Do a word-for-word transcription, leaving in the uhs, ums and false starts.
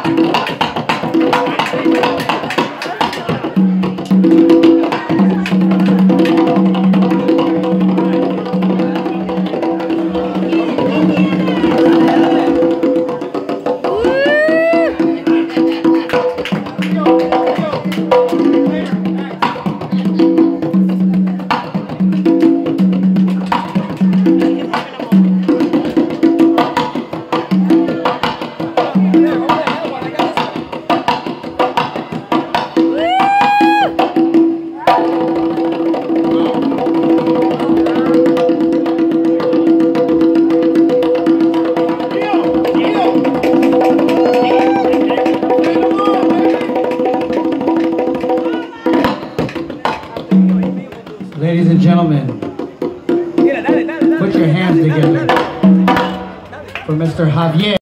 Ladies and gentlemen, put your hands together for Mister Javier.